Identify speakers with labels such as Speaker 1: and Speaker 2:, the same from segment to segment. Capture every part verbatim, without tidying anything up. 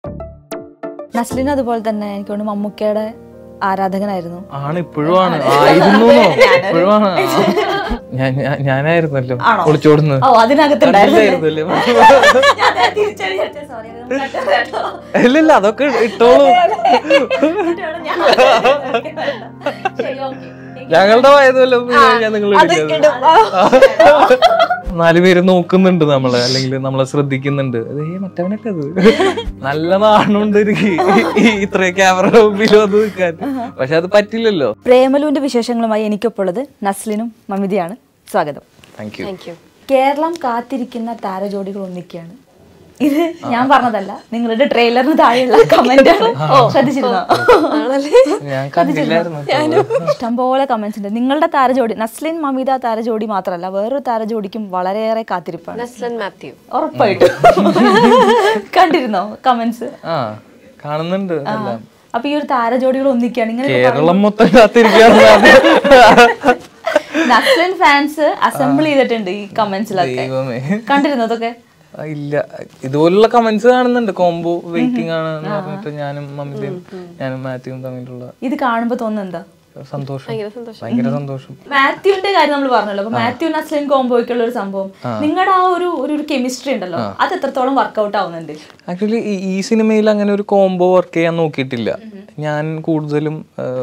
Speaker 1: നസ്ലിൻ അതുപോലെ തന്നെ എനിക്ക് തോന്നുന്നു മമ്മൂക്കയുടെ ആരാധകനായിരുന്നു.
Speaker 2: ആണ്, ഇപ്പോഴും ആണ്. ആയിരുന്നു ഇപ്പോഴും ആണ്. ഞാനായിരുന്നല്ലോ ഒളിച്ചോടുന്നത്. ഇല്ലില്ല, അതൊക്കെ ഇട്ടോളൂ. ഞങ്ങളുടെ വയതുമല്ലോ ഞാൻ നിങ്ങൾ നാലുപേര് നോക്കുന്നുണ്ട് നമ്മളെ, അല്ലെങ്കിൽ നമ്മളെ ശ്രദ്ധിക്കുന്നുണ്ട്. അതേ മറ്റവനൊക്കെ അത് നല്ല നാണുണ്ട് ഇത്രയും ക്യാമറ മുമ്പിൽ വന്ന് നിൽക്കാൻ. പക്ഷെ അത് പറ്റില്ലല്ലോ.
Speaker 1: പ്രേമലുവിന്റെ വിശേഷങ്ങളുമായി എനിക്കൊപ്പം ഉള്ളത് നസ്ലിനും മമിതയാണ്. സ്വാഗതം.
Speaker 2: Thank you.
Speaker 1: കേരളം കാത്തിരിക്കുന്ന താരജോഡികൾ ഒന്നിക്കുകയാണ്. ഇത് ഞാൻ പറഞ്ഞതല്ല, നിങ്ങളുടെ ട്രെയിലറിന് താഴെയുള്ള കമന്റ് ശ്രദ്ധിച്ചിരുന്നോ? ഇഷ്ടംപോലെ കമന്റ്സ് ഉണ്ട്. നിങ്ങളുടെ താരജോഡി നസ്ലിൻ മമിത താരജോഡി മാത്രമല്ല, വേറൊരു താരജോഡിക്കും വളരെയേറെ കാത്തിരിപ്പാണ്. ഉറപ്പായിട്ടും കണ്ടിരുന്നോ കമന്റ്സ്?
Speaker 2: കാണുന്നുണ്ട്.
Speaker 1: അപ്പൊ ഈ ഒരു താരജോഡികൾ ഒന്നിക്കുകയാണ്. ഇങ്ങനെ
Speaker 2: കേരളം മൊത്തം കാത്തിരിക്കുകയാണ്.
Speaker 1: നസ്ലിൻ ഫാൻസ് അസംബിൾ ചെയ്തിട്ടുണ്ട് ഈ കമന്റ്സിലൊക്കെ. കണ്ടിരുന്നോ അതൊക്കെ?
Speaker 2: ഇല്ല, ഇതുപോലുള്ള കമന്റ്സ് കാണുന്നുണ്ട്. കോംബോ വെയിറ്റിംഗ് ആണ് എന്ന് പറഞ്ഞിട്ട് ഞാനും മമിതയും ഞാനും മാത്യുവും തമ്മിലുള്ള.
Speaker 1: ഇത് കാണുമ്പോ തോന്നുന്നു എന്താ?
Speaker 2: സന്തോഷം, ഭയങ്കര സന്തോഷം.
Speaker 1: മാത്യുവിന്റെ കാര്യം നമ്മൾ പറഞ്ഞല്ലോ. അപ്പൊ മാത്യു നസ്ലിൻ കോംബോയ്ക്കുള്ള ഒരു സംഭവം, നിങ്ങളുടെ ആ ഒരു ഒരു കെമിസ്ട്രി ഉണ്ടല്ലോ, അത് എത്രത്തോളം വർക്ക്ഔട്ട് ആവുന്നുണ്ട്?
Speaker 2: ആക്ച്വലി ഈ സിനിമയിൽ അങ്ങനെ ഒരു കോംബോ വർക്ക് ചെയ്യാൻ നോക്കിയിട്ടില്ല. ഞാൻ കൂടുതലും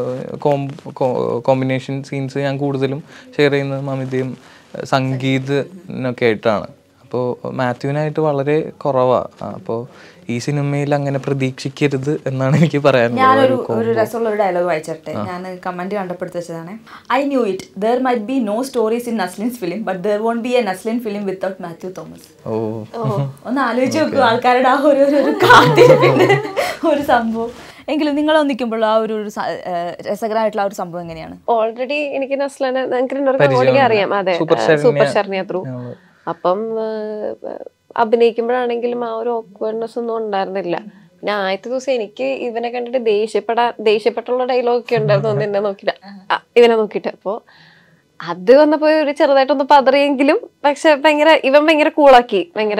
Speaker 2: കോമ്പിനേഷൻ സീൻസ് ഞാൻ കൂടുതലും ഷെയർ ചെയ്യുന്നത് മമിതയും സംഗീതനൊക്കെ ആയിട്ടാണ്. അപ്പോൾ മാത്യുവിനായിട്ട് വളരെ കുറവാണ്. അപ്പോൾ ഈ സിനിമയിൽ അങ്ങനെ പ്രതീക്ഷിക്കരുത് എന്നാണ് എനിക്ക് പറയാനുള്ളത്.
Speaker 1: ഞാനൊരു ഒരു രസമുള്ള ഒരു ഡയലോഗ് വായിച്ചിട്ടെ, ഞാൻ കമന്റ് കണ്ടപ്പെടുത്തി വെച്ചതാണ്. I knew it, there might be no stories in നസ്ലിൻസ് ഫിലിം, but there won't be a Naslen film without Mathew Thomas.
Speaker 2: Oh,
Speaker 1: ഒന്ന് ആലോചിച്ച് നോക്കൂ ആൾക്കാരുടെ ആ ഒരു കാത്തിരിപ്പിന്റെ ഒരു സംഭവം. എങ്കിലും നിങ്ങൾ ഒന്നിക്കുമ്പോൾ ആ ഒരു രസകരമായിട്ടുള്ള ഒരു സംഭവം എങ്ങനെയാണ്?
Speaker 3: ഓൾറെഡി എനിക്ക് നസ്ലിനെ നിങ്ങൾക്ക് അറിയാം. അതെ, സൂപ്പർ ശരണ്യ ത്രൂ. അപ്പം അഭിനയിക്കുമ്പോഴാണെങ്കിലും ആ ഒരു ഓക്വേർഡ്നെസ് ഒന്നും ഉണ്ടായിരുന്നില്ല. പിന്നെ ആദ്യത്തെ ദിവസം എനിക്ക് ഇവനെ കണ്ടിട്ട് ദേഷ്യപ്പെടാ ദേഷ്യപ്പെട്ടുള്ള ഡയലോഗൊക്കെ ഉണ്ടായിരുന്നു. ഒന്ന് എന്നെ നോക്കിട്ട് ഇവനെ നോക്കിയിട്ട്. അപ്പോൾ അത് വന്നപ്പോ ഒരു ചെറുതായിട്ടൊന്ന് പതറിയെങ്കിലും പക്ഷെ ഭയങ്കര ഇവൻ ഭയങ്കര കൂളാക്കി. ഭയങ്കര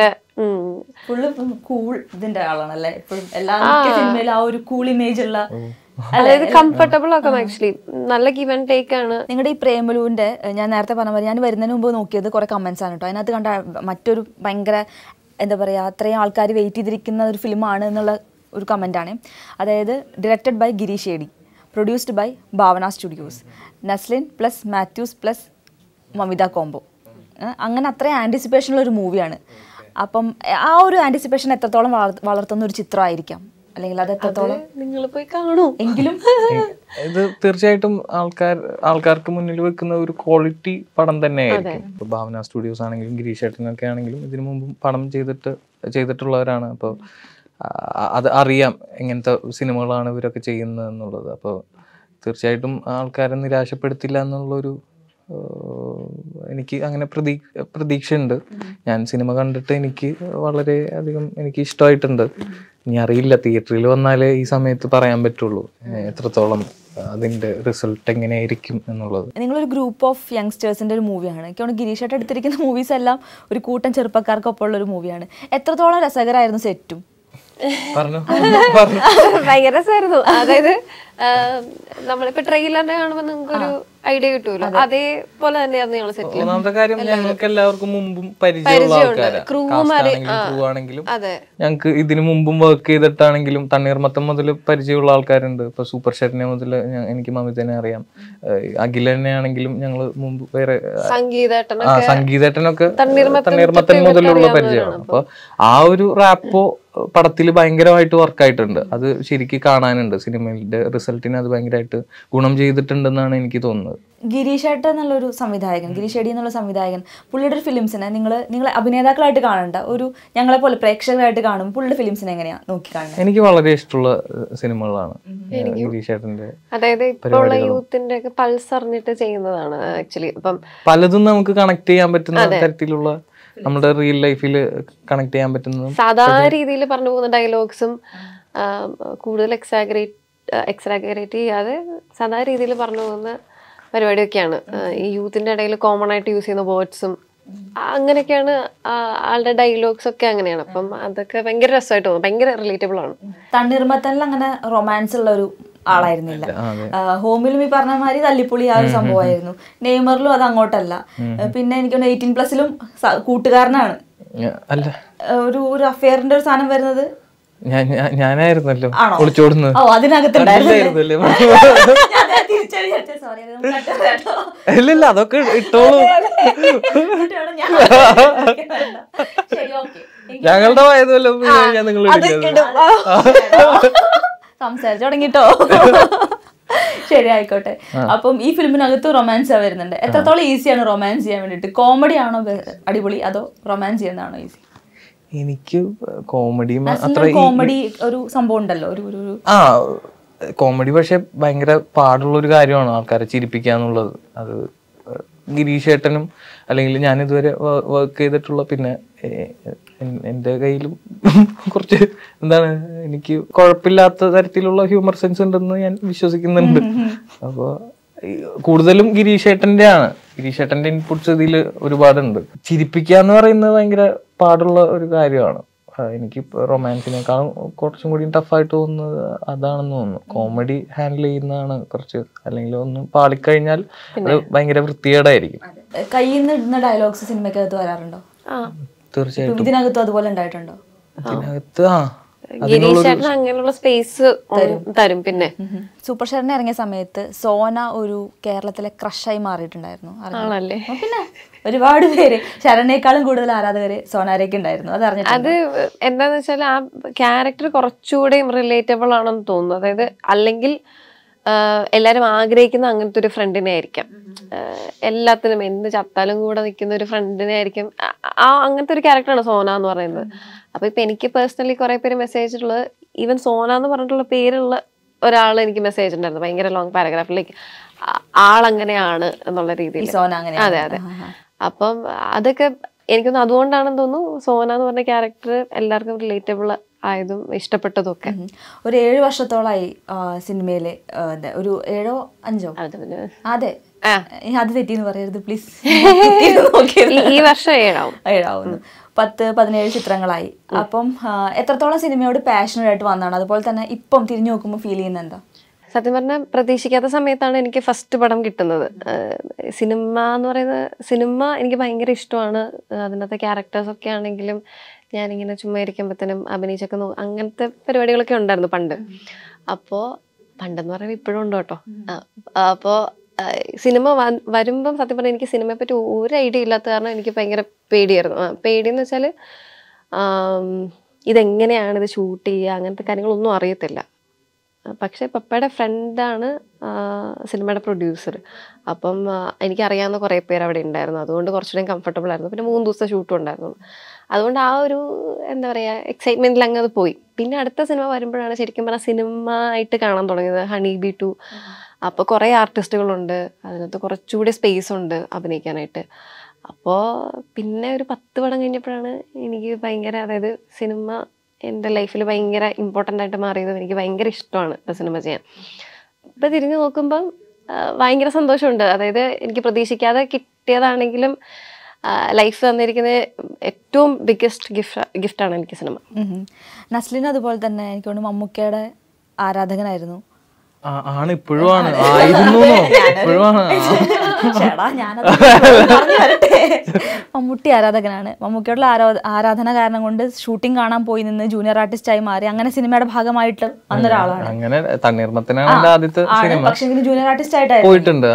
Speaker 1: കൂൾ ഇതിന്റെ ആളാണല്ലേ എപ്പോഴും എല്ലാ സിനിമയിലും ആ ഒരു കൂൾ ഇമേജ് ഉള്ള,
Speaker 3: അതായത് കംഫർട്ടബിൾ ആക്കാം. ആക്ച്വലി നല്ല ഗിവ് ആൻഡ് ടേക്ക് ആണ്.
Speaker 1: നിങ്ങളുടെ ഈ പ്രേമലുവിന്റെ ഞാൻ നേരത്തെ പറഞ്ഞ പോലെ ഞാൻ വരുന്നതിന് മുമ്പ് നോക്കിയത് കുറെ കമന്റ്സ് ആണ് കേട്ടോ. അതിനകത്ത് കണ്ട മറ്റൊരു ഭയങ്കര എന്താ പറയുക, അത്രയും ആൾക്കാർ വെയിറ്റ് ചെയ്തിരിക്കുന്ന ഒരു ഫിലിമാണ് എന്നുള്ള ഒരു കമന്റാണ്. അതായത് directed by Girish A D, produced by Bhavana studios, Naslen plus Mathews plus Mamitha combo. അങ്ങനെ അത്രയും ആൻറ്റിസിപ്പേഷനുള്ള ഒരു മൂവിയാണ്. അപ്പം ആ ഒരു ആൻറ്റിസിപ്പേഷൻ എത്രത്തോളം വളർത്തുന്ന ഒരു ചിത്രമായിരിക്കാം, അല്ലെങ്കിൽ അത് എത്രത്തോളം
Speaker 3: നിങ്ങൾ പോയി കാണൂ.
Speaker 1: എങ്കിലും
Speaker 2: ഇത് തീർച്ചയായിട്ടും ആൾക്കാർ ആൾക്കാർക്ക് മുന്നിൽ വെക്കുന്ന ഒരു ക്വാളിറ്റി പടം തന്നെയായിരിക്കും. ഇപ്പോൾ ഭാവന സ്റ്റുഡിയോസ് ആണെങ്കിലും ഗിരീഷ് ഏട്ടനൊക്കെ ആണെങ്കിലും ഇതിനു മുമ്പും പടം ചെയ്തിട്ട് ചെയ്തിട്ടുള്ളവരാണ്. അപ്പോൾ അത് അറിയാം എങ്ങനത്തെ സിനിമകളാണ് ഇവരൊക്കെ ചെയ്യുന്നത് എന്നുള്ളത്. അപ്പോൾ തീർച്ചയായിട്ടും ആൾക്കാരെ നിരാശപ്പെടുത്തില്ല എന്നുള്ളൊരു എനിക്ക് അങ്ങനെ പ്രതീ പ്രതീക്ഷയുണ്ട്. ഞാൻ സിനിമ കണ്ടിട്ട് എനിക്ക് വളരെ അധികം എനിക്ക് ഇഷ്ടമായിട്ടുണ്ട്. ഇനി അറിയില്ല, തിയേറ്ററിൽ വന്നാലേ ഈ സമയത്ത് പറയാൻ പറ്റുള്ളൂ എത്രത്തോളം അതിന്റെ റിസൾട്ട് എങ്ങനെയായിരിക്കും എന്നുള്ളത്.
Speaker 1: നിങ്ങളൊരു ഗ്രൂപ്പ് ഓഫ് യങ്സ്റ്റേഴ്സിന്റെ ഒരു മൂവിയാണ്. എനിക്ക് ഗിരീഷ് ഏട്ടൻ എടുത്തിരിക്കുന്ന മൂവീസ് എല്ലാം ഒരു കൂട്ടം ചെറുപ്പക്കാർക്കൊപ്പം ഉള്ള ഒരു മൂവിയാണ്. എത്രത്തോളം രസകരമായിരുന്നു സെറ്റും?
Speaker 3: ഭയങ്കര രസമായിരുന്നു. അതായത് നമ്മളിപ്പോ ട്രെയിലറിനെ കാണുമ്പോ നിങ്ങൾക്കൊരു ഐഡിയ കിട്ടുമല്ലോ, അതേപോലെ തന്നെയായിരുന്നു ഞങ്ങൾ സെറ്റ്.
Speaker 2: ഒന്നാമത്തെ കാര്യം ഞങ്ങൾക്ക് എല്ലാവർക്കും മുമ്പും പരിചയമുള്ള ആൾക്കാരാണെങ്കിലും ഞങ്ങൾക്ക് ഇതിനു മുമ്പും വർക്ക് ചെയ്തിട്ടാണെങ്കിലും തണ്ണീർമത്തം മുതൽ പരിചയമുള്ള ആൾക്കാരുണ്ട്. ഇപ്പൊ സൂപ്പർ ശരണ്യ മുതൽ എനിക്ക് മമിതനെ അറിയാം. അഖിലനെ ആണെങ്കിലും ഞങ്ങള് മുമ്പ് വേറെ സംഗീതേട്ടനൊക്കെ തണ്ണീർമത്തൻ മുതലുള്ള പരിചയമാണ്. അപ്പൊ ആ ഒരു റാപ്പോ പടത്തിൽ ഭയങ്കരമായിട്ട് വർക്കായിട്ടുണ്ട്. അത് ശരിക്കും കാണാനുണ്ട്. സിനിമയുടെ റിസൾട്ടിന് അത് ഭയങ്കരമായിട്ട് ഗുണം ചെയ്തിട്ടുണ്ടെന്നാണ് എനിക്ക് തോന്നുന്നത്.
Speaker 1: ഗിരീഷ് ഏട്ടൻ എന്നുള്ളൊരു സംവിധായകൻ, ഗിരീഷ് ഏടി എന്നുള്ള സംവിധായകൻ, പുള്ളിയുടെ ഒരു ഫിലിംസിനെ നിങ്ങൾ നിങ്ങൾ അഭിനേതാക്കളായിട്ട് കാണണ്ട, ഒരു ഞങ്ങളെ പോലെ പ്രേക്ഷകരായിട്ട് കാണും പുള്ളിയുടെ ഫിലിംസിനെ എങ്ങനെയാ നോക്കി കാണുന്നത്?
Speaker 2: എനിക്ക് വളരെ ഇഷ്ടമുള്ള സിനിമകളാണ് ഗിരീഷ് ഏട്ടന്റെ.
Speaker 3: അതായത് ഇപ്പോഴുള്ള യൂത്തിന്റെ ഒക്കെ പൾസ് അറിഞ്ഞിട്ട് ചെയ്യുന്നതാണ് ആക്ച്വലി. അപ്പം
Speaker 2: പലതും നമുക്ക് കണക്ട് ചെയ്യാൻ പറ്റുന്ന തരത്തിലുള്ള, നമ്മുടെ റിയൽ ലൈഫിൽ കണക്ട് ചെയ്യാൻ പറ്റുന്നതും
Speaker 3: സാധാരണ രീതിയിൽ പറഞ്ഞു പോകുന്ന ഡയലോഗ്സും കൂടുതൽ എക്സാഗ്രേറ്റ് എക്സാഗ്രേറ്റ് ചെയ്യാതെ സാധാരണ രീതിയിൽ പറഞ്ഞു പോകുന്ന പരിപാടിയൊക്കെയാണ്. ഈ യൂത്തിന്റെ ഇടയിൽ കോമൺ ആയിട്ട് യൂസ് ചെയ്യുന്ന വേർഡ്സും അങ്ങനെയൊക്കെയാണ് ആളുടെ ഡയലോഗ്സ് ഒക്കെ അങ്ങനെയാണ്. അപ്പം അതൊക്കെ ഭയങ്കര രസമായിട്ട് തോന്നും, ഭയങ്കര റിലേറ്റബിൾ ആണ്.
Speaker 1: തണ്ണീർമത്തനിൽ അങ്ങനെ റൊമാൻസ് ഉള്ള ഒരു ആളായിരുന്നില്ല. ഹോമിലും ഈ പറഞ്ഞ മാതിരി തല്ലിപ്പൊളി ആ ഒരു സംഭവമായിരുന്നു. നെയ്മറിലും അത് അങ്ങോട്ടല്ല. പിന്നെ എനിക്ക് എയ്റ്റീൻ പ്ലസിലും കൂട്ടുകാരനാണ് ഒരു ഒരു അഫെയറിന്റെ ഒരു സാധനം വരുന്നത്.
Speaker 2: ഞാനായിരുന്നല്ലോ ഒളിച്ചോടുന്നത്.
Speaker 1: ഓ അതിനകത്തുണ്ടായിരുന്നല്ലോ.
Speaker 2: ഇല്ല അതൊക്കെ ഇട്ടോളൂ, ഞങ്ങളുടെ വയതുമല്ലോ നിങ്ങൾ
Speaker 1: സംസാരിച്ചു തുടങ്ങിട്ടോ. ശരി ആയിക്കോട്ടെ. അപ്പം ഈ ഫിലിമിനകത്ത് റൊമാൻസ് വരുന്നുണ്ട്. എത്രത്തോളം ഈസിയാണ് റൊമാൻസ് ചെയ്യാൻ വേണ്ടിട്ട്? കോമഡി ആണോ അടിപൊളി അതോ റൊമാൻസ് ചെയ്യുന്നതാണോ ഈസി?
Speaker 2: എനിക്ക് കോമഡി
Speaker 1: കോമഡി ഒരു സംഭവം ഉണ്ടല്ലോ, ഒരു ഒരു
Speaker 2: ആ കോമഡി പക്ഷെ ഭയങ്കര പാടുള്ള ഒരു കാര്യമാണ് ആൾക്കാരെ ചിരിപ്പിക്കാന്നുള്ളത്. അത് ഗിരീഷ് ഏട്ടനും അല്ലെങ്കിൽ ഞാൻ ഇതുവരെ വർക്ക് ചെയ്തിട്ടുള്ള പിന്നെ എൻ്റെ കയ്യിലും കുറച്ച് എന്താണ് എനിക്ക് കുഴപ്പമില്ലാത്ത തരത്തിലുള്ള ഹ്യൂമർ സെൻസ് ഉണ്ടെന്ന് ഞാൻ വിശ്വസിക്കുന്നുണ്ട്. അപ്പോൾ കൂടുതലും ഗിരീഷ് ഏട്ടൻ്റെ ആണ്. ഗിരീഷ് ഏട്ടൻ്റെ ഇൻപുട്സ് ഇതിൽ ഒരുപാടുണ്ട്. ചിരിപ്പിക്കുക എന്ന് പറയുന്നത് ഭയങ്കര പാടുള്ള ഒരു കാര്യമാണ്. എനിക്ക് റൊമാൻസിനേക്കാളും കുറച്ചും കൂടി ടഫായിട്ട് തോന്നുന്നത് അതാണെന്ന് തോന്നുന്നു. കോമഡി ഹാൻഡിൽ ചെയ്യുന്നതാണ് കുറച്ച്, അല്ലെങ്കിൽ ഒന്ന് പാളിക്കഴിഞ്ഞാൽ അത് ഭയങ്കര വൃത്തികേടായിരിക്കും.
Speaker 1: കയ്യിൽ നിന്ന് ഇടുന്ന ഡയലോഗ്സ് സിനിമയ്ക്കകത്ത് വരാറുണ്ടോ?
Speaker 2: തീർച്ചയായിട്ടും.
Speaker 1: ഇതിനകത്തും അതുപോലെ ഉണ്ടായിട്ടുണ്ടോ?
Speaker 2: ഇതിനകത്ത് ആ
Speaker 3: അങ്ങനെയുള്ള സ്പേസ് തരും. പിന്നെ
Speaker 1: സൂപ്പർ ഷെയറിന് ഇറങ്ങിയ സമയത്ത് സോന ഒരു കേരളത്തിലെ ക്രഷായി മാറിയിട്ടുണ്ടായിരുന്നു.
Speaker 3: ആണല്ലേ?
Speaker 1: പിന്നെ ഒരുപാട് പേര്, ശരണിനേക്കാളും കൂടുതൽ ആരാധകര് സോനാരേക്ക് ഉണ്ടായിരുന്നു. അത് അറിഞ്ഞു.
Speaker 3: അത് എന്താന്ന് വെച്ചാൽ ആ ക്യാരക്ടർ കുറച്ചുകൂടെയും റിലേറ്റബിൾ ആണെന്ന് തോന്നുന്നു. അതായത് അല്ലെങ്കിൽ എല്ലാരും ആഗ്രഹിക്കുന്ന അങ്ങനത്തെ ഒരു ഫ്രണ്ടിനെ ആയിരിക്കാം, എല്ലാത്തിനും എന്ത് ചത്താലും കൂടെ നിൽക്കുന്ന ഒരു ഫ്രണ്ടിനെ ആയിരിക്കും. ആ അങ്ങനത്തെ ഒരു ക്യാരക്ടറാണ് സോന എന്ന് പറയുന്നത്. അപ്പൊ ഇപ്പൊ എനിക്ക് പേഴ്സണലി കുറെ പേര് മെസ്സേജ് ഉള്ളത്, ഈവൻ സോന എന്ന് പറഞ്ഞിട്ടുള്ള പേരുള്ള ഒരാൾ എനിക്ക് മെസ്സേജ് ഉണ്ടായിരുന്നു ഭയങ്കര ലോങ് പാരഗ്രാഫിലേക്ക്, ആളങ്ങനെയാണ് എന്നുള്ള രീതിയിൽ. അതെ അതെ. അപ്പം അതൊക്കെ എനിക്കൊന്ന് അതുകൊണ്ടാണെന്ന് തോന്നുന്നു സോന എന്ന് പറഞ്ഞ ക്യാരക്ടർ എല്ലാവർക്കും റിലേറ്റബിൾ ആയതും ഇഷ്ടപ്പെട്ടതും ഒക്കെ.
Speaker 1: ഒരു ഏഴു വർഷത്തോളായി സിനിമയില്, ഒരു ഏഴോ അഞ്ചോ അതെ അത് തെറ്റിന്ന് പറയരുത് പ്ലീസ്.
Speaker 3: ഈ വർഷം ഏഴാവും
Speaker 1: ഏഴാവുന്നു പത്ത് പതിനേഴ് ചിത്രങ്ങളായി. അപ്പം എത്രത്തോളം സിനിമയോട് പാഷനറ്റ് ആയിട്ട് വന്നതാണ്? അതുപോലെ തന്നെ ഇപ്പം തിരിഞ്ഞു നോക്കുമ്പോൾ ഫീൽ ചെയ്യുന്നത് എന്താ?
Speaker 3: സത്യം പറഞ്ഞാൽ പ്രതീക്ഷിക്കാത്ത സമയത്താണ് എനിക്ക് ഫസ്റ്റ് പടം കിട്ടുന്നത്. സിനിമ എന്ന് പറയുന്നത്, സിനിമ എനിക്ക് ഭയങ്കര ഇഷ്ടമാണ്. അതിനകത്തെ ക്യാരക്ടേഴ്സൊക്കെ ആണെങ്കിലും ഞാനിങ്ങനെ ചുമ്മാ ഇരിക്കുമ്പോഴത്തേനും അഭിനയിച്ചൊക്കെ നോ അങ്ങനത്തെ പരിപാടികളൊക്കെ ഉണ്ടായിരുന്നു പണ്ട്. അപ്പോൾ പണ്ടെന്ന് പറയുമ്പോൾ ഇപ്പോഴും ഉണ്ട് കേട്ടോ. അപ്പോൾ സിനിമ വരുമ്പം സത്യം പറഞ്ഞാൽ എനിക്ക് സിനിമയെ പറ്റി ഒരു ഐഡിയ ഇല്ലാത്ത കാരണം എനിക്ക് ഭയങ്കര പേടിയായിരുന്നു. പേടിയെന്ന് വെച്ചാൽ ഇതെങ്ങനെയാണ് ഇത് ഷൂട്ട് ചെയ്യുക, അങ്ങനത്തെ കാര്യങ്ങളൊന്നും അറിയത്തില്ല. പക്ഷേ പപ്പയുടെ ഫ്രണ്ടാണ് സിനിമയുടെ പ്രൊഡ്യൂസർ. അപ്പം എനിക്കറിയാവുന്ന കുറേ പേര് അവിടെ ഉണ്ടായിരുന്നു. അതുകൊണ്ട് കുറച്ചുകൂടെ കംഫർട്ടബിൾ ആയിരുന്നു. പിന്നെ മൂന്ന് ദിവസത്തെ ഷൂട്ടും ഉണ്ടായിരുന്നു. അതുകൊണ്ട് ആ ഒരു എന്താ പറയുക എക്സൈറ്റ്മെൻറ്റിൽ അങ്ങ് അത് പോയി. പിന്നെ അടുത്ത സിനിമ വരുമ്പോഴാണ് ശരിക്കും പറഞ്ഞാൽ സിനിമ ആയിട്ട് കാണാൻ തുടങ്ങിയത്, ഹണി ബി ടു. അപ്പോൾ കുറേ ആർട്ടിസ്റ്റുകളുണ്ട്, അതിനകത്ത് കുറച്ചുകൂടി സ്പേസ് ഉണ്ട് അഭിനയിക്കാനായിട്ട്. അപ്പോൾ പിന്നെ ഒരു പത്ത് പടം കഴിഞ്ഞപ്പോഴാണ് എനിക്ക് ഭയങ്കര, അതായത് സിനിമ എൻ്റെ ലൈഫിൽ ഭയങ്കര ഇമ്പോർട്ടൻ്റ് ആയിട്ട് മാറിയതും എനിക്ക് ഭയങ്കര ഇഷ്ടമാണ് ഇപ്പോൾ സിനിമ ചെയ്യാൻ. ഇപ്പം തിരിഞ്ഞു നോക്കുമ്പം ഭയങ്കര സന്തോഷമുണ്ട്. അതായത് എനിക്ക് പ്രതീക്ഷിക്കാതെ കിട്ടിയതാണെങ്കിലും ലൈഫ് തന്നിരിക്കുന്ന ഏറ്റവും ബിഗ്ഗസ്റ്റ് ഗിഫ്റ്റ് ഗിഫ്റ്റാണ് എനിക്ക് സിനിമ.
Speaker 1: നസ്ലിൻ അതുപോലെ തന്നെ എനിക്ക് തോന്നുന്നു മമ്മൂക്കയുടെ ആരാധകനായിരുന്നു.
Speaker 2: ആണ് ഇപ്പോഴും ആണ് ഇപ്പോഴും
Speaker 1: മമ്മൂട്ടി ആരാധകനാണ്. മമ്മൂക്കയോടുള്ള ആരോ ആരാധന കാരണം കൊണ്ട് ഷൂട്ടിംഗ് കാണാൻ പോയി നിന്ന് ജൂനിയർ ആർട്ടിസ്റ്റ് ആയി മാറി അങ്ങനെ സിനിമയുടെ ഭാഗമായിട്ട് വന്നൊരാളാണ്.
Speaker 2: അങ്ങനെ തണ്ണീർമത്തനാണ് ആദ്യത്തെ സിനിമ.
Speaker 1: പക്ഷെ ജൂനിയർ ആർട്ടിസ്റ്റ് ആയിട്ടായിരുന്നു
Speaker 2: പോയിട്ടുണ്ട്.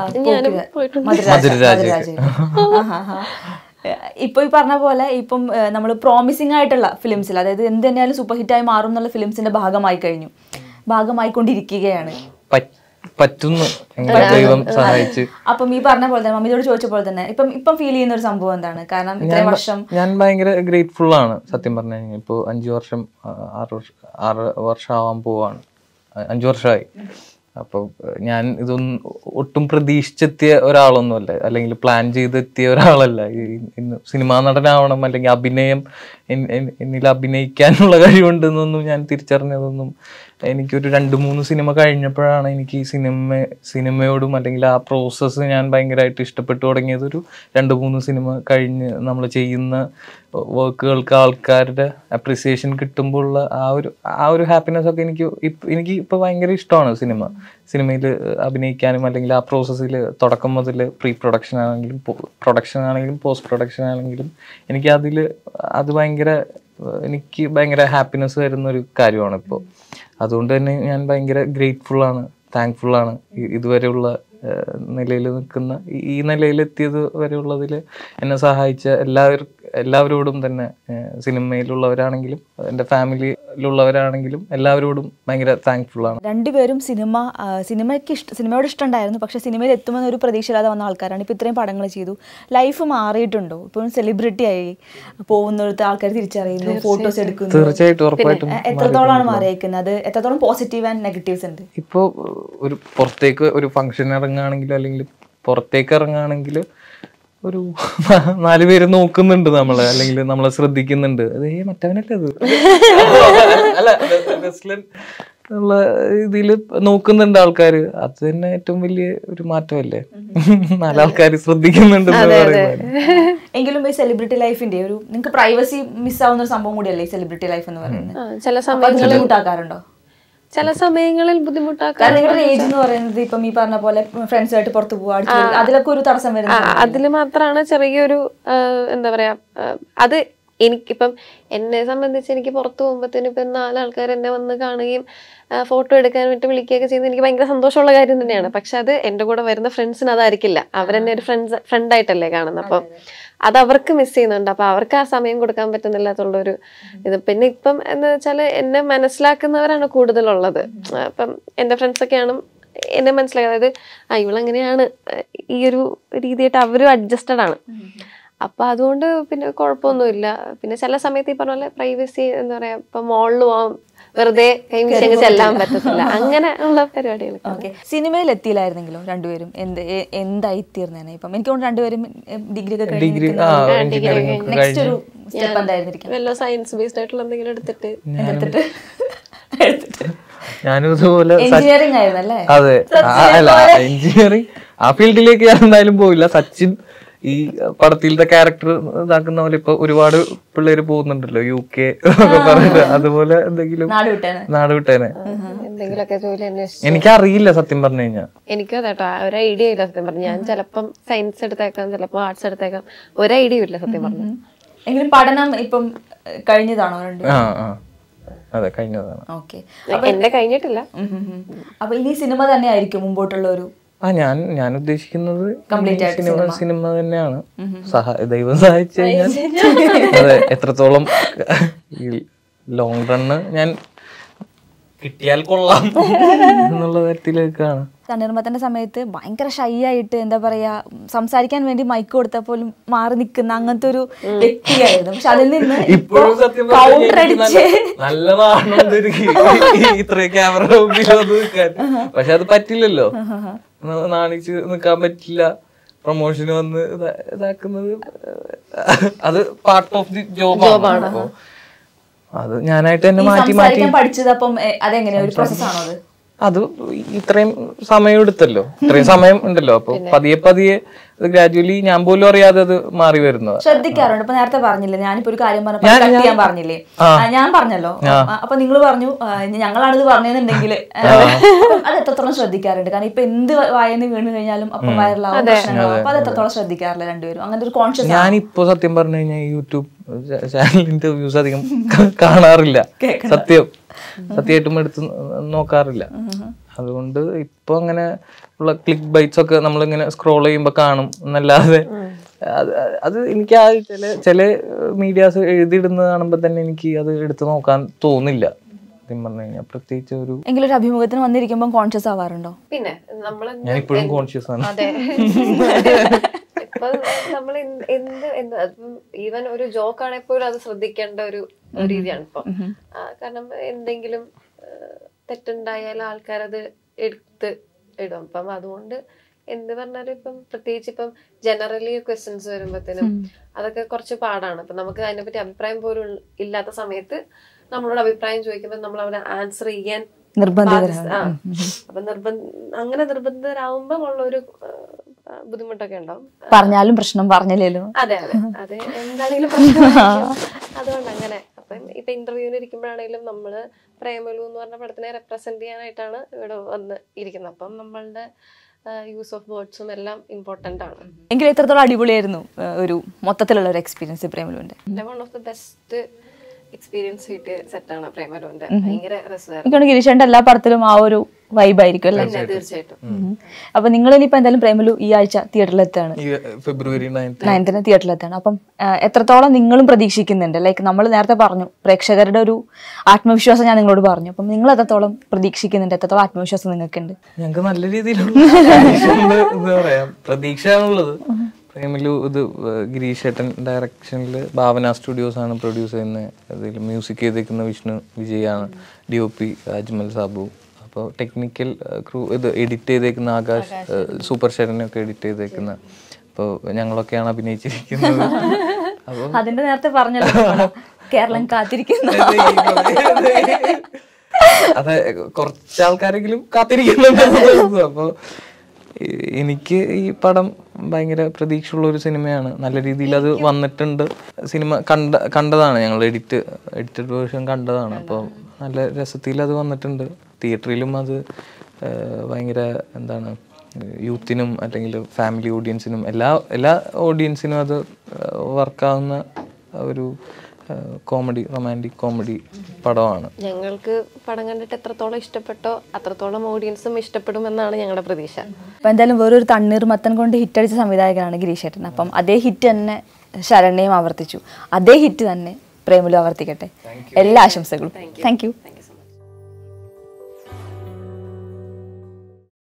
Speaker 1: ഇപ്പൊ ഈ പറഞ്ഞ പോലെ ഇപ്പം നമ്മൾ പ്രോമിസിംഗ് ആയിട്ടുള്ള ഫിലിംസിൽ, അതായത് എന്ത് തന്നെയാലും സൂപ്പർ ഹിറ്റായി മാറും എന്നുള്ള ഫിലിംസിന്റെ ഭാഗമായി കഴിഞ്ഞു, ഭാഗമായിക്കൊണ്ടിരിക്കുകയാണ്.
Speaker 2: പറ്റുന്നു, ദൈവം സഹായിച്ച്.
Speaker 1: അപ്പം ഈ പറഞ്ഞ പോലെ തന്നെ മമ്മിയോട് ചോദിച്ച പോലെ തന്നെ ഇപ്പം ഇപ്പം ഫീൽ ചെയ്യുന്ന ഒരു സംഭവം എന്താണ്? കാരണം ഇത്രയും വർഷം
Speaker 2: ഞാൻ ഭയങ്കര ഗ്രേറ്റ്ഫുൾ ആണ് സത്യം പറഞ്ഞു കഴിഞ്ഞാൽ. ഇപ്പോൾ അഞ്ചു വർഷം ആറ് വർഷം ആറ് വർഷം ആവാൻ പോവാണ്, അഞ്ചു വർഷമായി. അപ്പോൾ ഞാൻ ഇതൊന്നും ഒട്ടും പ്രതീക്ഷിച്ചെത്തിയ ഒരാളൊന്നുമല്ല, അല്ലെങ്കിൽ പ്ലാൻ ചെയ്തെത്തിയ ഒരാളല്ല. ഇന്ന് സിനിമാ നടനാവണം അല്ലെങ്കിൽ അഭിനയം എന്നിൽ അഭിനയിക്കാനുള്ള കഴിവുണ്ടെന്നൊന്നും ഞാൻ തിരിച്ചറിഞ്ഞതൊന്നും എനിക്കൊരു രണ്ട് മൂന്ന് സിനിമ കഴിഞ്ഞപ്പോഴാണ് എനിക്ക് ഈ സിനിമ സിനിമയോടും അല്ലെങ്കിൽ ആ പ്രോസസ്സ് ഞാൻ ഭയങ്കരമായിട്ട് ഇഷ്ടപ്പെട്ടു തുടങ്ങിയത്. ഒരു രണ്ട് മൂന്ന് സിനിമ കഴിഞ്ഞ് നമ്മൾ ചെയ്യുന്ന വർക്കുകൾക്ക് ആൾക്കാരുടെ അപ്രിസിയേഷൻ കിട്ടുമ്പോഴുള്ള ആ ഒരു ആ ഒരു ഹാപ്പിനെസ് ഒക്കെ എനിക്ക് ഇപ്പം എനിക്ക് ഇപ്പോൾ ഭയങ്കര ഇഷ്ടമാണ് സിനിമ സിനിമയിൽ അഭിനയിക്കാനും അല്ലെങ്കിൽ ആ പ്രോസസ്സിൽ തുടക്കം മുതൽ പ്രീ പ്രൊഡക്ഷൻ ആണെങ്കിലും പ്രൊഡക്ഷൻ ആണെങ്കിലും പോസ്റ്റ് പ്രൊഡക്ഷൻ ആണെങ്കിലും എനിക്ക് അതിൽ അത് ഭയങ്കര എനിക്ക് ഭയങ്കര ഹാപ്പിനെസ് തരുന്ന ഒരു കാര്യമാണ് ഇപ്പോൾ. അതുകൊണ്ട് തന്നെ ഞാൻ ഭയങ്കര ഗ്രേറ്റ്ഫുള്ളാണ്, താങ്ക്ഫുള്ളാണ് ഇതുവരെയുള്ള നിലയിൽ നിൽക്കുന്ന ഈ നിലയിലെത്തിയത് വരെയുള്ളതിൽ എന്നെ സഹായിച്ച എല്ലാവരും എല്ലാവരോടും തന്നെ, സിനിമയിലുള്ളവരാണെങ്കിലും എൻ്റെ ഫാമിലിയിലുള്ളവരാണെങ്കിലും എല്ലാവരോടും ഭയങ്കര താങ്ക്ഫുള്ളാണ്.
Speaker 1: രണ്ടുപേരും സിനിമ സിനിമയ്ക്ക് ഇഷ്ട സിനിമയോട് ഇഷ്ടമുണ്ടായിരുന്നു, പക്ഷേ സിനിമയിൽ എത്തുമെന്ന് ഒരു പ്രതീക്ഷയില്ലാതെ വന്ന ആൾക്കാരാണ്. ഇപ്പോൾ ഇത്രയും പടങ്ങൾ ചെയ്തു. ലൈഫ് മാറിയിട്ടുണ്ടോ? ഇപ്പം സെലിബ്രിറ്റി ആയി പോകുന്നിടത്ത് ആൾക്കാർ തിരിച്ചറിയുന്നു, ഫോട്ടോസ് എടുക്കുന്നു.
Speaker 2: തീർച്ചയായിട്ടും, ഉറപ്പായിട്ടും.
Speaker 1: എത്രത്തോളമാണ് മാറിയിരിക്കുന്നത്? എത്രത്തോളം പോസിറ്റീവ് ആൻഡ് നെഗറ്റീവ്സ് ഉണ്ട്?
Speaker 2: ഇപ്പോൾ ഒരു പുറത്തേക്ക് ഒരു ഫംഗ്ഷൻ ഇറങ്ങുകയാണെങ്കിലും അല്ലെങ്കിൽ പുറത്തേക്ക് ഇറങ്ങുകയാണെങ്കിൽ ഒരു നാല് പേര് നോക്കുന്നുണ്ട് നമ്മളെ, അല്ലെങ്കിൽ നമ്മളെ ശ്രദ്ധിക്കുന്നുണ്ട്. അതേ മറ്റവനല്ലേ അത് അല്ല ഉള്ള ഇതിൽ നോക്കുന്നുണ്ട് ആൾക്കാർ. അത് തന്നെ ഏറ്റവും വലിയ ഒരു മാറ്റമല്ലേ, നാലാൾക്കാർ ശ്രദ്ധിക്കുന്നുണ്ട്.
Speaker 1: എങ്കിലും ഈ സെലിബ്രിറ്റി ലൈഫിന്റെ ഒരു നിങ്ങൾക്ക് പ്രൈവസി മിസ്സാവുന്ന ഒരു സംഭവം കൂടിയല്ലേ ഈ സെലിബ്രിറ്റി ലൈഫ് എന്ന് പറയുന്നത്?
Speaker 3: ചില സമയങ്ങളിൽ
Speaker 1: ബുദ്ധിമുട്ടാക്കാറുണ്ടോ?
Speaker 3: ചില സമയങ്ങളിൽ ബുദ്ധിമുട്ടാക്കാൻ.
Speaker 1: നിങ്ങളുടെ ഏജ് എന്ന് പറയുന്നത് ഇപ്പം ഈ പറഞ്ഞ പോലെ ഫ്രണ്ട്സ് ആയിട്ട് പുറത്തു പോവാ, അതിലൊക്കെ ഒരു തടസ്സം വരുന്നത്.
Speaker 3: അതില് മാത്രമാണ് ചെറിയൊരു എന്താ പറയാ, അത് എനിക്കിപ്പം എന്നെ സംബന്ധിച്ച് എനിക്ക് പുറത്തു പോകുമ്പോഴത്തേനും ഇപ്പം നാലാൾക്കാർ എന്നെ വന്ന് കാണുകയും ഫോട്ടോ എടുക്കാൻ വേണ്ടി വിളിക്കുകയൊക്കെ ചെയ്യുന്നത് എനിക്ക് ഭയങ്കര സന്തോഷമുള്ള കാര്യം തന്നെയാണ്. പക്ഷെ അത് എൻ്റെ കൂടെ വരുന്ന ഫ്രണ്ട്സിന് അതായിരിക്കില്ല. അവരെന്നെ ഒരു ഫ്രണ്ട്സ് ഫ്രണ്ടായിട്ടല്ലേ കാണുന്നത്. അപ്പം അത് അവർക്ക് മിസ് ചെയ്യുന്നുണ്ട്. അപ്പൊ അവർക്ക് ആ സമയം കൊടുക്കാൻ പറ്റുന്നില്ലാത്തുള്ളൊരു ഇത്. പിന്നെ ഇപ്പം എന്ന് വെച്ചാൽ എന്നെ മനസ്സിലാക്കുന്നവരാണ് കൂടുതലുള്ളത്. അപ്പം എൻ്റെ ഫ്രണ്ട്സൊക്കെയാണ് എന്നെ മനസ്സിലാക്കുക. അതായത് ആ ഇവളെങ്ങനെയാണ് ഈ ഒരു രീതിയായിട്ട് അവരും അഡ്ജസ്റ്റഡ് ആണ്. അപ്പൊ അതുകൊണ്ട് പിന്നെ കുഴപ്പമൊന്നുമില്ല. പിന്നെ ചില സമയത്ത് ഈ പറഞ്ഞ പോലെ പ്രൈവസി എന്താ പറയാ, ഇപ്പൊ മോളിൽ പോവാൻ വെറുതെ കൈമിശങ്ങ് ചെല്ലാൻ പറ്റത്തില്ല, അങ്ങനെ ഉള്ള പരിപാടികൾ.
Speaker 1: ഓക്കെ, സിനിമയിൽ എത്തിയില്ലായിരുന്നെങ്കിലോ രണ്ടുപേരും എന്ത് എന്തായി തീർന്നേനെ? ഇപ്പം എനിക്ക് തോന്നുന്നു രണ്ടുപേരും ഡിഗ്രി ഒക്കെ കഴിഞ്ഞ് നെക്സ്റ്റ് ഒരു സ്റ്റെപ്പ് എന്തായിരുന്നിരിക്കും?
Speaker 3: വല്ല സയൻസ് ബേസ്ഡ് ആയിട്ടുള്ള എന്തെങ്കിലും എടുത്തിട്ട്
Speaker 1: എടുത്തിട്ട്
Speaker 2: ഞാനും ഇതുപോലെ
Speaker 1: എഞ്ചിനീയറിംഗ് ആയിരുന്നല്ലേ?
Speaker 2: അതെ, അല്ല എഞ്ചിനീയറിംഗ് ആ ഫീൽഡിലേക്ക് ഞാൻ എന്തായാലും പോയില്ല. സച്ചിൻ ഈ പടത്തിലത്തെ ക്യാരക്ടർ ഇതാക്കുന്ന പോലെ ഇപ്പൊ ഒരുപാട് പിള്ളേര് പോകുന്നുണ്ടല്ലോ യു കെ ഒക്കെ പറഞ്ഞിട്ട്. അതുപോലെ എന്തെങ്കിലും നാട് വിട്ടേനെ. എനിക്കറിയില്ല സത്യം പറഞ്ഞു കഴിഞ്ഞാൽ.
Speaker 3: എനിക്കും അതെട്ടോ ഒരു ഐഡിയ ഇല്ല സത്യം പറഞ്ഞു. ഞാൻ ചിലപ്പം സയൻസ് എടുത്തേക്കാം, ചിലപ്പോ ആർട്സ് എടുത്തേക്കാം, ഒരു ഐഡിയ ഇല്ല സത്യം പറഞ്ഞു.
Speaker 1: എങ്കിലും പഠനം ഇപ്പം കഴിഞ്ഞതാണോ?
Speaker 2: ആ ആ അതെ, കഴിഞ്ഞതാണ്.
Speaker 1: ഓക്കെ,
Speaker 3: എന്റെ കഴിഞ്ഞിട്ടില്ല.
Speaker 1: അപ്പൊ ഇനി സിനിമ തന്നെ ആയിരിക്കും മുമ്പോട്ടുള്ള ഒരു?
Speaker 2: ആ ഞാൻ ഞാൻ ഉദ്ദേശിക്കുന്നത് സിനിമ സിനിമ തന്നെയാണ്. സഹാ ദൈവം സഹായിച്ചു കഴിഞ്ഞാൽ അതെ, എത്രത്തോളം ലോങ് റണ്ണ് ഞാൻ കിട്ടിയാൽ കൊള്ളാം എന്നുള്ള തരത്തിലേക്കാണ്.
Speaker 1: നിർമ്മത്തിന്റെ സമയത്ത് ഭയങ്കര ഷൈ ആയിട്ട് എന്താ പറയാ, സംസാരിക്കാൻ വേണ്ടി മൈക്ക് കൊടുത്താൽ പോലും മാറി നിൽക്കുന്ന അങ്ങനത്തെ ഒരു വ്യക്തിയായിരുന്നു. പക്ഷെ അതിൽ നിന്ന്
Speaker 2: ഇപ്പോഴും സത്യം നല്ലതാണ് ഇത്രയും ക്യാമറ നിൽക്കാൻ. പക്ഷെ അത് പറ്റില്ലല്ലോ, നാണിച്ച് നിൽക്കാൻ പറ്റില്ല. പ്രൊമോഷന് വന്ന് ഇതാക്കുന്നത് അത് പാർട്ട് ഓഫ് ദി ജോബാണ്. അപ്പൊ അത് ഞാനായിട്ട് തന്നെ മാറ്റി മാറ്റി
Speaker 1: പഠിച്ചത്. അപ്പം അതെങ്ങനെയാ ഒരു പ്രോസസ്സാണോ അത്?
Speaker 2: അത് ഇത്രയും സമയം എടുത്തല്ലോ, ഇത്രയും സമയം ഉണ്ടല്ലോ. അപ്പൊ പതിയെ പതിയെ ഗ്രാജുവലി ഞാൻ പോലും അറിയാതെ അത് മാറി വരുന്നത്.
Speaker 1: ശ്രദ്ധിക്കാറുണ്ട്. ഇപ്പൊ നേരത്തെ പറഞ്ഞില്ലേ, ഞാനിപ്പോ ഒരു കാര്യം പറഞ്ഞപ്പോ ഞാൻ പറഞ്ഞില്ലേ, ഞാൻ പറഞ്ഞല്ലോ, അപ്പൊ നിങ്ങൾ പറഞ്ഞു ഞങ്ങളാണിത് പറഞ്ഞതെന്നുണ്ടെങ്കിൽ അത് എത്രത്തോളം ശ്രദ്ധിക്കാറുണ്ട്? കാരണം ഇപ്പൊ എന്ത് വായന്ന് വീണ് കഴിഞ്ഞാലും അപ്പൊ വൈറലാവും പ്രശ്നങ്ങളാവും. അപ്പൊ അത് എത്രത്തോളം ശ്രദ്ധിക്കാറില്ല രണ്ടുപേരും? അങ്ങനത്തെ ഒരു കോൺഷ്യസ്.
Speaker 2: ഞാനിപ്പോ സത്യം പറഞ്ഞു കഴിഞ്ഞാൽ യൂട്യൂബ് ചാനലിന്റെ വ്യൂസ് അധികം കാണാറില്ല. സത്യം സത്യമായിട്ടും എടുത്ത് നോക്കാറില്ല. അതുകൊണ്ട് ഇപ്പൊ അങ്ങനെ ഉള്ള ക്ലിക്ക് ബൈറ്റ്സ് ഒക്കെ നമ്മളിങ്ങനെ സ്ക്രോൾ ചെയ്യുമ്പോ കാണും എന്നല്ലാതെ അത് എനിക്ക് ആ ചില ചില മീഡിയാസ് എഴുതിയിടുന്നത് കാണുമ്പോ തന്നെ എനിക്ക് അത് എടുത്ത് നോക്കാൻ തോന്നില്ല സത്യം പറഞ്ഞു കഴിഞ്ഞാൽ. പ്രത്യേകിച്ച് ഒരു എങ്കിലും ഒരു അഭിമുഖത്തിന് വന്നിരിക്കുമ്പോൾ കോൺഷ്യസ് ആവാറുണ്ടോ? പിന്നെ ഞാൻ ഇപ്പോഴും കോൺഷ്യസ് ആണ്.
Speaker 3: ഇപ്പൊ നമ്മൾ എന്ത് എന്ത് ഈവൻ ഒരു ജോക്ക് ആണെങ്കിൽ പോലും അത് ശ്രദ്ധിക്കേണ്ട ഒരു രീതിയാണ് ഇപ്പൊ. കാരണം എന്തെങ്കിലും തെറ്റുണ്ടായാലും ആൾക്കാരത് എടുത്ത് ഇടും. അപ്പം അതുകൊണ്ട് എന്ത് പറഞ്ഞാലും ഇപ്പം പ്രത്യേകിച്ച് ഇപ്പം ജനറലി ക്വസ്റ്റ്യൻസ് വരുമ്പോഴത്തേനും അതൊക്കെ കുറച്ച് പാടാണ്. അപ്പൊ നമുക്ക് അതിനെപ്പറ്റി അഭിപ്രായം പോലും ഇല്ലാത്ത സമയത്ത് നമ്മളോട് അഭിപ്രായം ചോദിക്കുമ്പോൾ നമ്മൾ അവിടെ ആൻസർ ചെയ്യാൻ
Speaker 1: നിർബന്ധിതരാണ്.
Speaker 3: ആ അപ്പൊ നിർബന്ധ അങ്ങനെ നിർബന്ധിതരാകുമ്പോ ഉള്ളൊരു ബുദ്ധിമുട്ടൊക്കെ ഉണ്ടാവും.
Speaker 1: പറഞ്ഞാലും പ്രശ്നം, പറഞ്ഞില്ലേലും
Speaker 3: അതെ അതെ അതെ എന്താണെങ്കിലും പ്രശ്നമായിരിക്കും. അതുകൊണ്ട് അങ്ങനെ അപ്പം ഇപ്പൊ ഇന്റർവ്യൂവിന് ഇരിക്കുമ്പോഴാണെങ്കിലും നമ്മള് പ്രേമലു എന്ന് പറഞ്ഞ പടത്തിനെ റെപ്രസെന്റ് ചെയ്യാനായിട്ടാണ് ഇവിടെ വന്ന് ഇരിക്കുന്നത്. അപ്പം നമ്മളുടെ യൂസ് ഓഫ് വേർഡ്സും എല്ലാം ഇമ്പോർട്ടന്റ് ആണ്.
Speaker 1: എങ്കിലും എത്രത്തോളം അടിപൊളിയായിരുന്നു ഒരു മൊത്തത്തിലുള്ള ഒരു എക്സ്പീരിയൻസ് പ്രേമലുവിന്റെ?
Speaker 3: One of the best experience കിട്ടിയ സെറ്റാണ് പ്രേമലുവിന്റെ. ഭയങ്കര രസമായിരുന്നു.
Speaker 1: എനിക്കാണ് ഗിരീഷേന്റെ എല്ലാ പടത്തിലും ആ ഒരു വൈബായിരിക്കും അല്ലേ?
Speaker 3: തീർച്ചയായിട്ടും.
Speaker 1: അപ്പൊ നിങ്ങൾ ഇനിയിപ്പോ എന്തായാലും പ്രേമലു ഈ ആഴ്ച തിയേറ്ററിലെത്താണ്,
Speaker 2: ഫെബ്രുവരി
Speaker 1: നയൻത്തിന് തിയേറ്ററിലെത്താണ്. അപ്പം എത്രത്തോളം നിങ്ങളും പ്രതീക്ഷിക്കുന്നുണ്ട്? ലൈക്ക് നമ്മൾ നേരത്തെ പറഞ്ഞു പ്രേക്ഷകരുടെ ഒരു ആത്മവിശ്വാസം ഞാൻ നിങ്ങളോട് പറഞ്ഞു. അപ്പം നിങ്ങൾ എത്രത്തോളം പ്രതീക്ഷിക്കുന്നുണ്ട്? എത്രത്തോളം ആത്മവിശ്വാസം നിങ്ങൾക്കുണ്ട്?
Speaker 2: ഞങ്ങൾക്ക് നല്ല രീതിയിലുള്ള എന്താ പറയാ പ്രതീക്ഷയാണുള്ളത്. പ്രേമലു ഇത് ഗിരീഷേട്ടൻ ഡയറക്ഷനിൽ ഭാവന സ്റ്റുഡിയോസ് ആണ് പ്രൊഡ്യൂസ് ചെയ്യുന്നത്. അതിൽ മ്യൂസിക് ചെയ്തേക്കുന്ന വിഷ്ണു വിജയാണ്, D O P Ajmal Sabu. അപ്പോൾ ടെക്നിക്കൽ ക്രൂ ഇത് എഡിറ്റ് ചെയ്തേക്കുന്ന ആകാശ്, സൂപ്പർ ഷെറിനൊക്കെ എഡിറ്റ് ചെയ്തേക്കുന്ന. അപ്പോൾ ഞങ്ങളൊക്കെയാണ് അഭിനയിച്ചിരിക്കുന്നത്. അപ്പോൾ
Speaker 1: അതിന്റെ നേരത്തെ പറഞ്ഞല്ലോ കേരളം കാത്തിരിക്കുന്നു.
Speaker 2: അതെ, കുറച്ചാൾക്കാരെങ്കിലും കാത്തിരിക്കുന്നുണ്ട്. അപ്പോൾ എനിക്ക് ഈ പടം ഭയങ്കര പ്രതീക്ഷയുള്ള ഒരു സിനിമയാണ്. നല്ല രീതിയിൽ അത് വന്നിട്ടുണ്ട്. സിനിമ കണ്ട കണ്ടതാണ് ഞങ്ങൾ, എഡിറ്റ് എഡിറ്റഡ് വേർഷൻ കണ്ടതാണ്. അപ്പോൾ നല്ല രസത്തിൽ അത് വന്നിട്ടുണ്ട്. തിയേറ്ററിലും അത് ഭയങ്കര എന്താണ് യൂത്തിനും അല്ലെങ്കിൽ ഫാമിലി ഓഡിയൻസിനും എല്ലാ എല്ലാ ഓഡിയൻസിനും അത് വർക്കാവുന്ന ഒരു കോമഡി, റൊമാൻറ്റിക് കോമഡി പടമാണ്.
Speaker 3: ഞങ്ങൾക്ക് പടം കണ്ടിട്ട് എത്രത്തോളം ഇഷ്ടപ്പെട്ടോ അത്രത്തോളം ഓഡിയൻസും ഇഷ്ടപ്പെടുമെന്നാണ് ഞങ്ങളുടെ പ്രതീക്ഷ.
Speaker 1: അപ്പം എന്തായാലും വേറൊരു തണ്ണീർമത്തൻ കൊണ്ട് ഹിറ്റടിച്ച സംവിധായകനാണ് ഗിരീഷേട്ടൻ. അപ്പം അതേ ഹിറ്റ് തന്നെ ശരണ്യയും ആവർത്തിച്ചു. അതേ ഹിറ്റ് തന്നെ പ്രേമലു ആവർത്തിക്കട്ടെ. എല്ലാ ആശംസകളും. Thank U.